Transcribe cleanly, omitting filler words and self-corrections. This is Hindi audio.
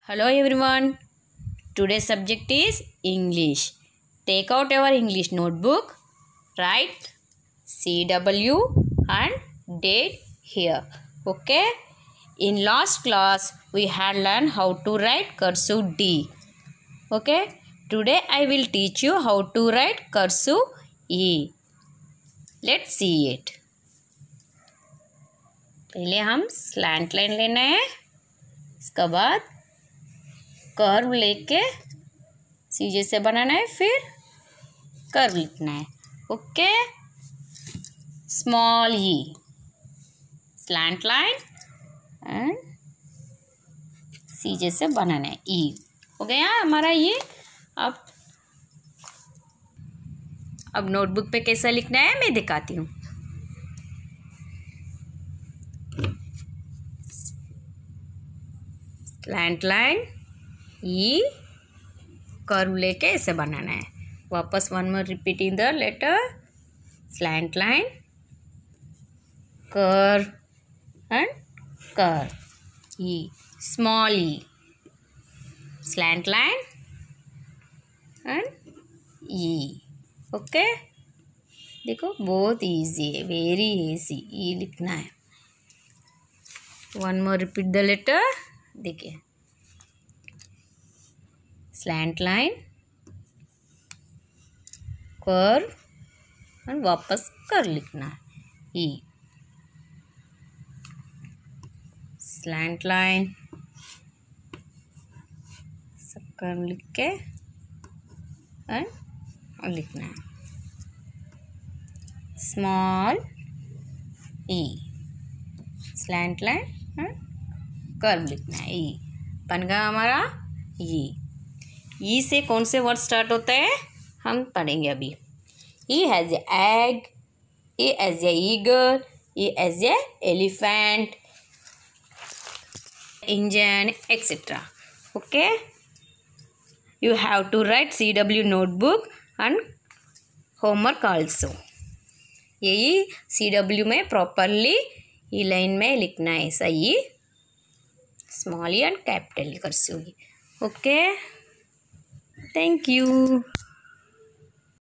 Hello everyone. Today's subject is English. Take out your English notebook. Write CW and date here. Okay. In last class we had learned how to write cursive D. Okay. Today I will teach you how to write cursive E. Let's see it. पहले हम स्लैंट लाइन लेना है. इसके बाद कर्व लेके सीधे से बनाना है, फिर कर्व लिखना है. Okay. Small E slant line and सीधे से बनाना है. ई हो गया हमारा ये. अब नोटबुक पे कैसा लिखना है मैं दिखाती हूँ. स्लैंट लाइन ई कर्व लेके ऐसे बनाना है. वापस one more repeating the letter. Slant line curve and curve E small E slant line and E. Okay. देखो बहुत इजी है, वेरी इजी. ई लिखना है. One more repeat the letter. देखिए स्लैंट लाइन कर्व और वापस कर लिखना है. ई स्लैंट लाइन सब कर्व लिख के और लिखना है. Small E slant line curve लिखना है. ई बन गया हमारा ई से कौन से वर्ड स्टार्ट होता है हम पढ़ेंगे अभी. E has a egg, E as a eagle, E as a elephant, engine etcetera. Okay. You have to write CW notebook and homework also. यही CW में प्रॉपरली ई लाइन में लिखना है. सही small E and capital cursive. Okay. Thank you.